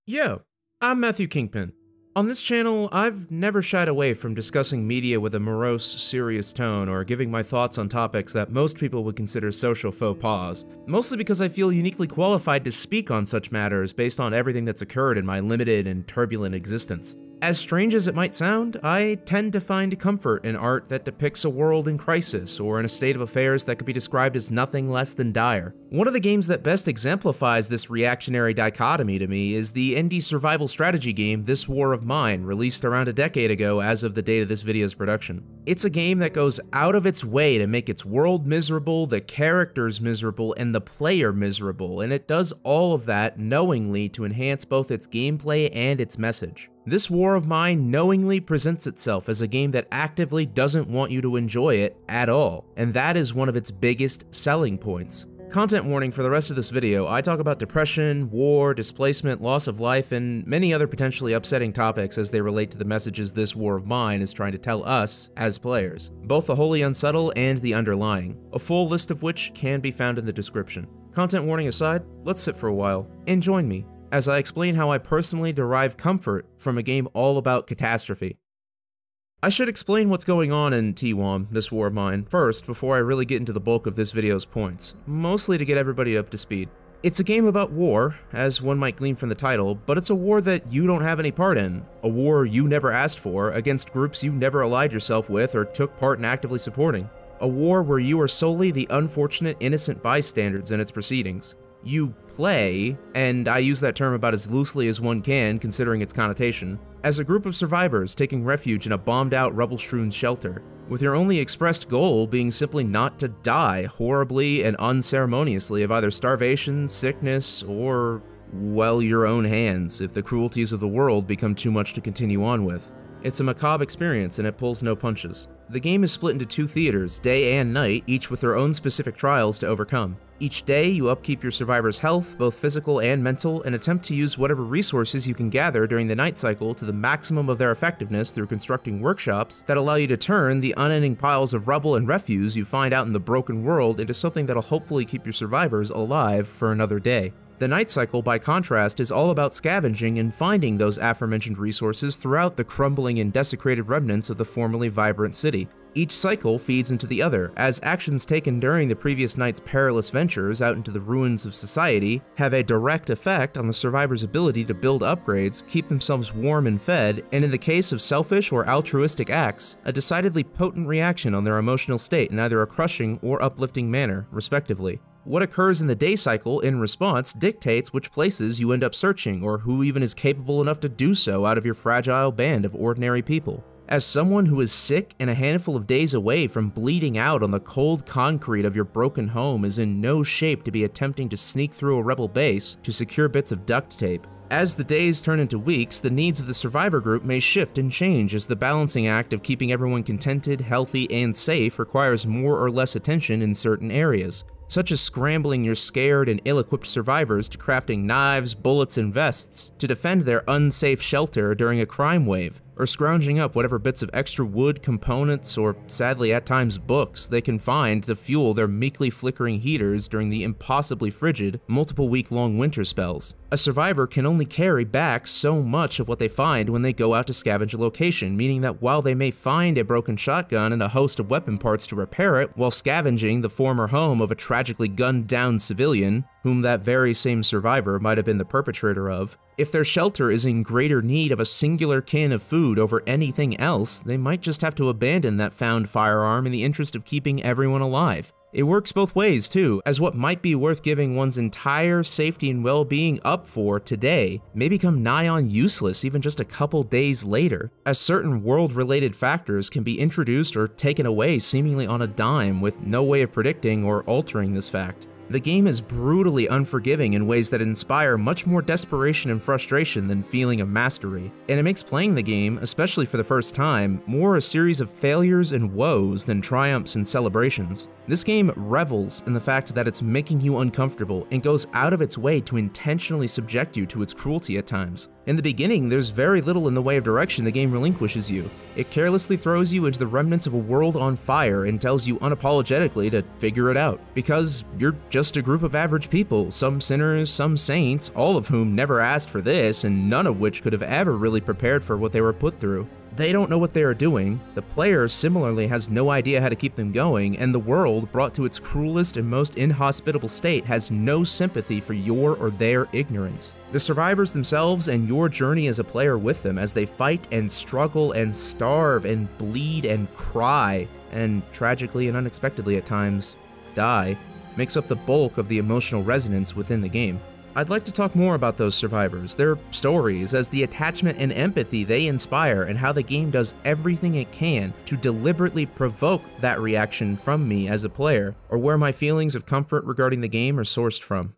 Yo, I'm Matthew Kingpin. On this channel, I've never shied away from discussing media with a morose, serious tone or giving my thoughts on topics that most people would consider social faux pas, mostly because I feel uniquely qualified to speak on such matters based on everything that's occurred in my limited and turbulent existence. As strange as it might sound, I tend to find comfort in art that depicts a world in crisis or in a state of affairs that could be described as nothing less than dire. One of the games that best exemplifies this reactionary dichotomy to me is the indie survival strategy game This War of Mine, released around a decade ago as of the date of this video's production. It's a game that goes out of its way to make its world miserable, the characters miserable, and the player miserable, and it does all of that knowingly to enhance both its gameplay and its message. This War of Mine knowingly presents itself as a game that actively doesn't want you to enjoy it at all, and that is one of its biggest selling points. Content warning for the rest of this video, I talk about depression, war, displacement, loss of life, and many other potentially upsetting topics as they relate to the messages This War of Mine is trying to tell us as players, both the wholly unsubtle and the underlying, a full list of which can be found in the description. Content warning aside, let's sit for a while and join me as I explain how I personally derive comfort from a game all about catastrophe. I should explain what's going on in TWAM, This War of Mine, first before I really get into the bulk of this video's points, mostly to get everybody up to speed. It's a game about war, as one might glean from the title, but it's a war that you don't have any part in, a war you never asked for, against groups you never allied yourself with or took part in actively supporting. A war where you are solely the unfortunate innocent bystanders in its proceedings. You play, and I use that term about as loosely as one can considering its connotation, as a group of survivors taking refuge in a bombed-out rubble-strewn shelter, with your only expressed goal being simply not to die horribly and unceremoniously of either starvation, sickness, or, well, your own hands if the cruelties of the world become too much to continue on with. It's a macabre experience and it pulls no punches. The game is split into two theaters, day and night, each with their own specific trials to overcome. Each day, you upkeep your survivor's health, both physical and mental, and attempt to use whatever resources you can gather during the night cycle to the maximum of their effectiveness through constructing workshops that allow you to turn the unending piles of rubble and refuse you find out in the broken world into something that'll hopefully keep your survivors alive for another day. The night cycle, by contrast, is all about scavenging and finding those aforementioned resources throughout the crumbling and desecrated remnants of the formerly vibrant city. Each cycle feeds into the other, as actions taken during the previous night's perilous ventures out into the ruins of society have a direct effect on the survivor's ability to build upgrades, keep themselves warm and fed, and in the case of selfish or altruistic acts, a decidedly potent reaction on their emotional state in either a crushing or uplifting manner, respectively. What occurs in the day cycle in response dictates which places you end up searching or who even is capable enough to do so out of your fragile band of ordinary people. As someone who is sick and a handful of days away from bleeding out on the cold concrete of your broken home is in no shape to be attempting to sneak through a rebel base to secure bits of duct tape. As the days turn into weeks, the needs of the survivor group may shift and change as the balancing act of keeping everyone contented, healthy, and safe requires more or less attention in certain areas, such as scrambling your scared and ill-equipped survivors to crafting knives, bullets, and vests to defend their unsafe shelter during a crime wave, or scrounging up whatever bits of extra wood, components, or sadly at times books they can find to fuel their meekly flickering heaters during the impossibly frigid, multiple week-long winter spells. A survivor can only carry back so much of what they find when they go out to scavenge a location, meaning that while they may find a broken shotgun and a host of weapon parts to repair it while scavenging the former home of a tragically gunned-down civilian, whom that very same survivor might have been the perpetrator of, if their shelter is in greater need of a singular can of food over anything else, they might just have to abandon that found firearm in the interest of keeping everyone alive. It works both ways too, as what might be worth giving one's entire safety and well-being up for today may become nigh on useless even just a couple days later, as certain world-related factors can be introduced or taken away seemingly on a dime with no way of predicting or altering this fact. The game is brutally unforgiving in ways that inspire much more desperation and frustration than feeling of mastery, and it makes playing the game, especially for the first time, more a series of failures and woes than triumphs and celebrations. This game revels in the fact that it's making you uncomfortable and goes out of its way to intentionally subject you to its cruelty at times. In the beginning, there's very little in the way of direction the game relinquishes you. It carelessly throws you into the remnants of a world on fire and tells you unapologetically to figure it out, because you're just a group of average people, some sinners, some saints, all of whom never asked for this, and none of which could have ever really prepared for what they were put through. They don't know what they are doing, the player similarly has no idea how to keep them going, and the world, brought to its cruelest and most inhospitable state, has no sympathy for your or their ignorance. The survivors themselves and your journey as a player with them as they fight and struggle and starve and bleed and cry, and tragically and unexpectedly at times, die, makes up the bulk of the emotional resonance within the game. I'd like to talk more about those survivors, their stories, as the attachment and empathy they inspire, and how the game does everything it can to deliberately provoke that reaction from me as a player, or where my feelings of comfort regarding the game are sourced from.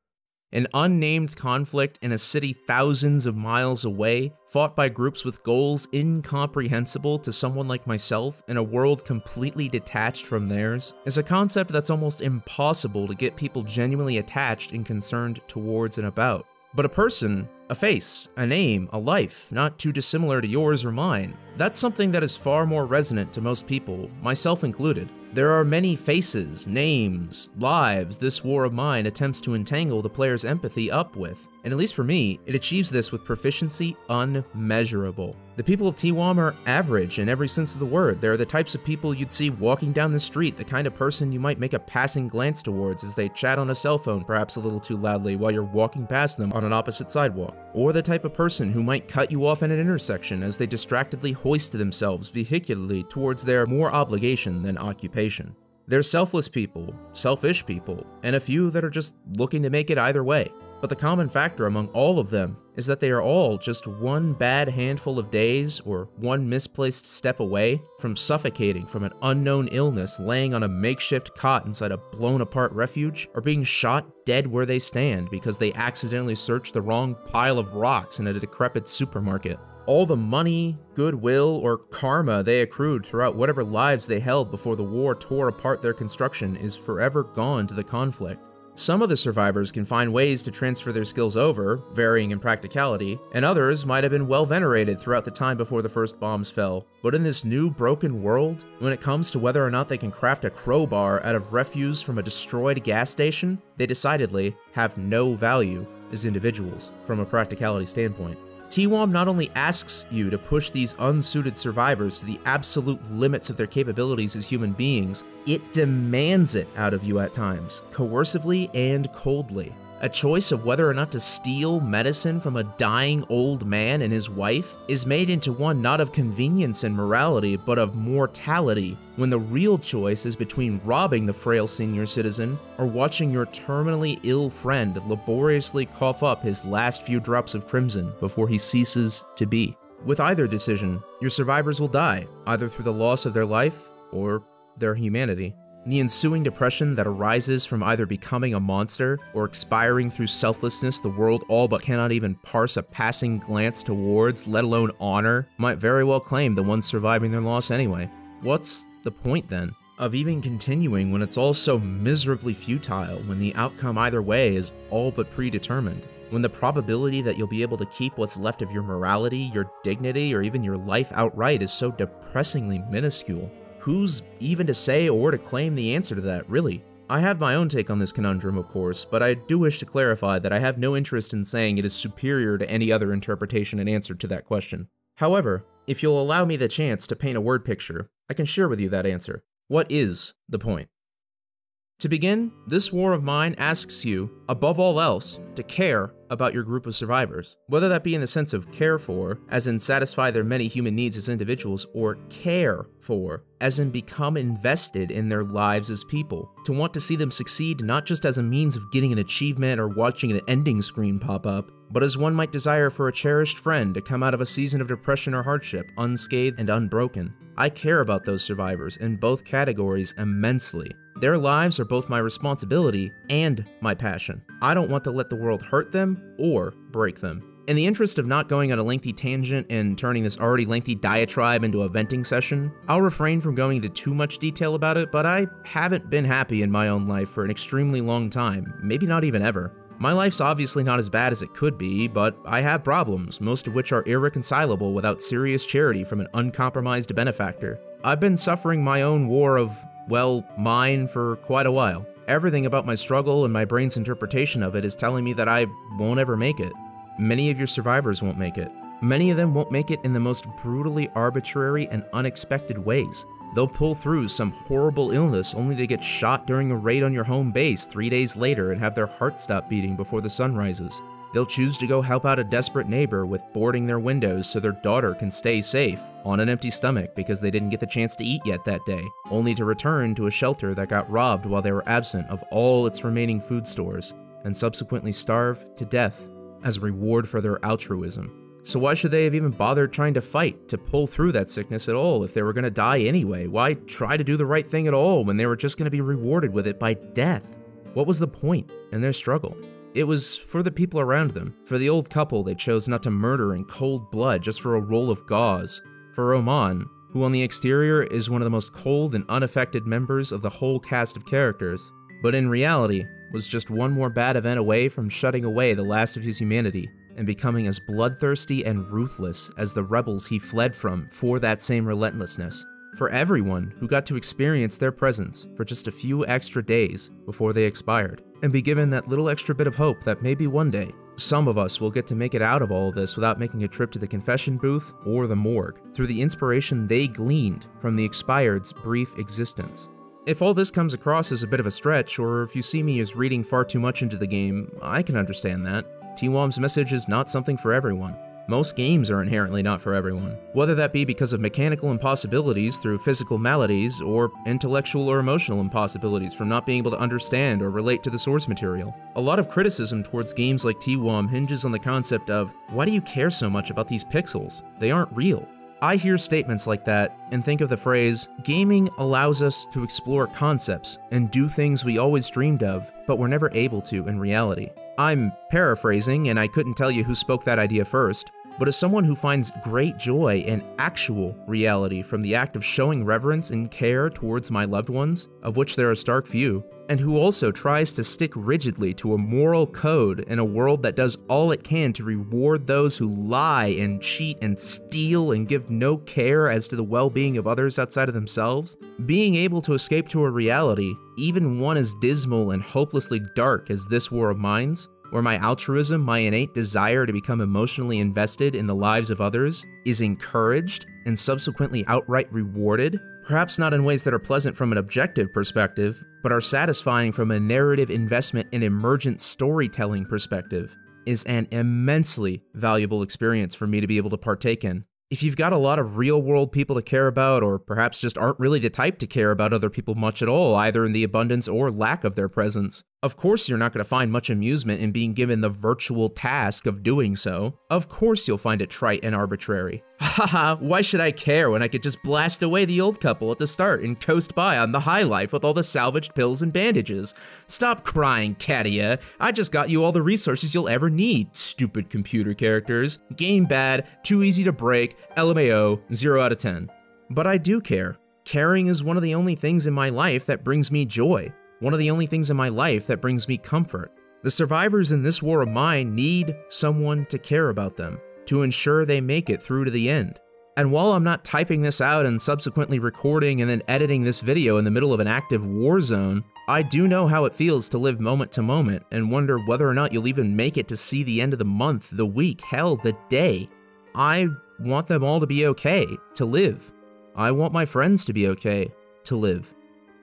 An unnamed conflict in a city thousands of miles away, fought by groups with goals incomprehensible to someone like myself in a world completely detached from theirs, is a concept that's almost impossible to get people genuinely attached and concerned towards and about. But a person, a face, a name, a life, not too dissimilar to yours or mine, that's something that is far more resonant to most people, myself included. There are many faces, names, lives this war of mine attempts to entangle the player's empathy up with, and at least for me, it achieves this with proficiency unmeasurable. The people of Tiwam are average in every sense of the word. They're the types of people you'd see walking down the street, the kind of person you might make a passing glance towards as they chat on a cell phone perhaps a little too loudly while you're walking past them on an opposite sidewalk. Or the type of person who might cut you off at an intersection as they distractedly hoist themselves vehicularly towards their more obligation than occupation. They're selfless people, selfish people, and a few that are just looking to make it either way. But the common factor among all of them is that they are all just one bad handful of days or one misplaced step away from suffocating from an unknown illness, laying on a makeshift cot inside a blown-apart refuge, or being shot dead where they stand because they accidentally searched the wrong pile of rocks in a decrepit supermarket. All the money, goodwill, or karma they accrued throughout whatever lives they held before the war tore apart their construction is forever gone to the conflict. Some of the survivors can find ways to transfer their skills over, varying in practicality, and others might have been well venerated throughout the time before the first bombs fell. But in this new broken world, when it comes to whether or not they can craft a crowbar out of refuse from a destroyed gas station, they decidedly have no value as individuals from a practicality standpoint. Tiwam not only asks you to push these unsuited survivors to the absolute limits of their capabilities as human beings, it demands it out of you at times, coercively and coldly. A choice of whether or not to steal medicine from a dying old man and his wife is made into one not of convenience and morality, but of mortality, when the real choice is between robbing the frail senior citizen or watching your terminally ill friend laboriously cough up his last few drops of crimson before he ceases to be. With either decision, your survivors will die, either through the loss of their life or their humanity. The ensuing depression that arises from either becoming a monster or expiring through selflessness the world all but cannot even parse a passing glance towards, let alone honor, might very well claim the ones surviving their loss anyway. What's the point then of even continuing when it's all so miserably futile, when the outcome either way is all but predetermined? When the probability that you'll be able to keep what's left of your morality, your dignity, or even your life outright is so depressingly minuscule? Who's even to say or to claim the answer to that, really? I have my own take on this conundrum, of course, but I do wish to clarify that I have no interest in saying it is superior to any other interpretation and answer to that question. However, if you'll allow me the chance to paint a word picture, I can share with you that answer. What is the point? To begin, this war of mine asks you, above all else, to care about your group of survivors, whether that be in the sense of care for, as in satisfy their many human needs as individuals, or care for, as in become invested in their lives as people, to want to see them succeed not just as a means of getting an achievement or watching an ending screen pop up, but as one might desire for a cherished friend to come out of a season of depression or hardship, unscathed and unbroken. I care about those survivors in both categories immensely. Their lives are both my responsibility and my passion. I don't want to let the world hurt them or break them. In the interest of not going on a lengthy tangent and turning this already lengthy diatribe into a venting session, I'll refrain from going into too much detail about it, but I haven't been happy in my own life for an extremely long time, maybe not even ever. My life's obviously not as bad as it could be, but I have problems, most of which are irreconcilable without serious charity from an uncompromised benefactor. I've been suffering my own war of, well, mine for quite a while. Everything about my struggle and my brain's interpretation of it is telling me that I won't ever make it. Many of your survivors won't make it. Many of them won't make it in the most brutally arbitrary and unexpected ways. They'll pull through some horrible illness only to get shot during a raid on your home base 3 days later and have their heart stop beating before the sun rises. They'll choose to go help out a desperate neighbor with boarding their windows so their daughter can stay safe on an empty stomach because they didn't get the chance to eat yet that day, only to return to a shelter that got robbed while they were absent of all its remaining food stores, and subsequently starve to death as a reward for their altruism. So why should they have even bothered trying to fight to pull through that sickness at all if they were going to die anyway? Why try to do the right thing at all when they were just going to be rewarded with it by death? What was the point in their struggle? It was for the people around them, for the old couple they chose not to murder in cold blood just for a roll of gauze, for Roman, who on the exterior is one of the most cold and unaffected members of the whole cast of characters, but in reality was just one more bad event away from shutting away the last of his humanity and becoming as bloodthirsty and ruthless as the rebels he fled from for that same relentlessness. For everyone who got to experience their presence for just a few extra days before they expired, and be given that little extra bit of hope that maybe one day, some of us will get to make it out of all of this without making a trip to the confession booth or the morgue, through the inspiration they gleaned from the expired's brief existence. If all this comes across as a bit of a stretch, or if you see me as reading far too much into the game, I can understand that. T-Wom's message is not something for everyone. Most games are inherently not for everyone, whether that be because of mechanical impossibilities through physical maladies, or intellectual or emotional impossibilities from not being able to understand or relate to the source material. A lot of criticism towards games like T-Wom hinges on the concept of, why do you care so much about these pixels? They aren't real. I hear statements like that and think of the phrase, gaming allows us to explore concepts and do things we always dreamed of, but were never able to in reality. I'm paraphrasing, and I couldn't tell you who spoke that idea first, but as someone who finds great joy in actual reality from the act of showing reverence and care towards my loved ones, of which there are stark few, and who also tries to stick rigidly to a moral code in a world that does all it can to reward those who lie and cheat and steal and give no care as to the well-being of others outside of themselves, being able to escape to a reality, even one as dismal and hopelessly dark as this war of mines, where my altruism, my innate desire to become emotionally invested in the lives of others, is encouraged and subsequently outright rewarded, perhaps not in ways that are pleasant from an objective perspective, but are satisfying from a narrative investment and emergent storytelling perspective, is an immensely valuable experience for me to be able to partake in. If you've got a lot of real-world people to care about, or perhaps just aren't really the type to care about other people much at all, either in the abundance or lack of their presence, of course you're not going to find much amusement in being given the virtual task of doing so. Of course you'll find it trite and arbitrary. Haha, why should I care when I could just blast away the old couple at the start and coast by on the high life with all the salvaged pills and bandages? Stop crying, Katia. I just got you all the resources you'll ever need, stupid computer characters. Game bad, too easy to break, LMAO, 0 out of 10. But I do care. Caring is one of the only things in my life that brings me joy. One of the only things in my life that brings me comfort. The survivors in this war of mine need someone to care about them, to ensure they make it through to the end. And while I'm not typing this out and subsequently recording and then editing this video in the middle of an active war zone, I do know how it feels to live moment to moment and wonder whether or not you'll even make it to see the end of the month, the week, hell, the day. I want them all to be okay, to live. I want my friends to be okay, to live.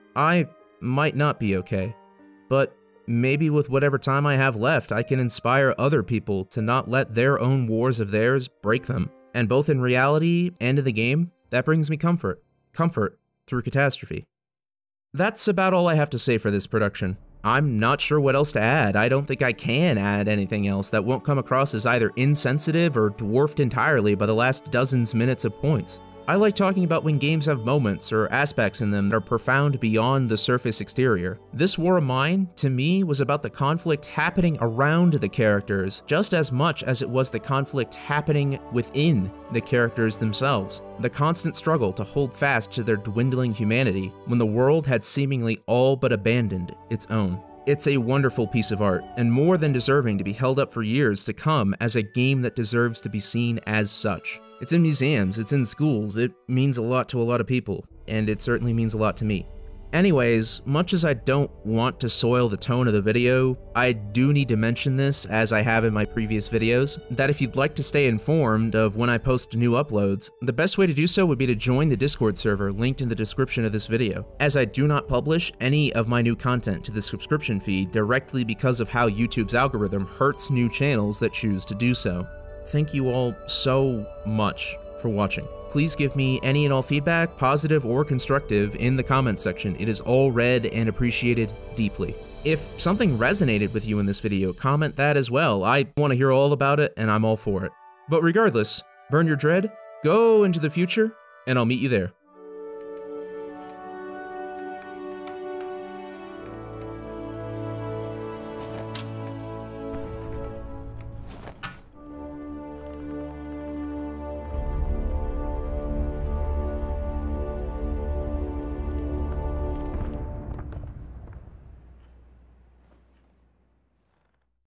I might not be okay, but maybe with whatever time I have left, I can inspire other people to not let their own wars of theirs break them. And both in reality and in the game, that brings me comfort. Comfort through Catastrophe. That's about all I have to say for this production. I'm not sure what else to add. I don't think I can add anything else that won't come across as either insensitive or dwarfed entirely by the last dozens minutes of points. I like talking about when games have moments or aspects in them that are profound beyond the surface exterior. This War of Mine, to me, was about the conflict happening around the characters, just as much as it was the conflict happening within the characters themselves. The constant struggle to hold fast to their dwindling humanity when the world had seemingly all but abandoned its own. It's a wonderful piece of art, and more than deserving to be held up for years to come as a game that deserves to be seen as such. It's in museums, it's in schools, it means a lot to a lot of people, and it certainly means a lot to me. Anyways, much as I don't want to soil the tone of the video, I do need to mention this, as I have in my previous videos, that if you'd like to stay informed of when I post new uploads, the best way to do so would be to join the Discord server linked in the description of this video, as I do not publish any of my new content to the subscription feed directly because of how YouTube's algorithm hurts new channels that choose to do so. Thank you all so much for watching. Please give me any and all feedback, positive or constructive, in the comments section. It is all read and appreciated deeply. If something resonated with you in this video, comment that as well. I want to hear all about it, and I'm all for it. But regardless, burn your dread, go into the future, and I'll meet you there.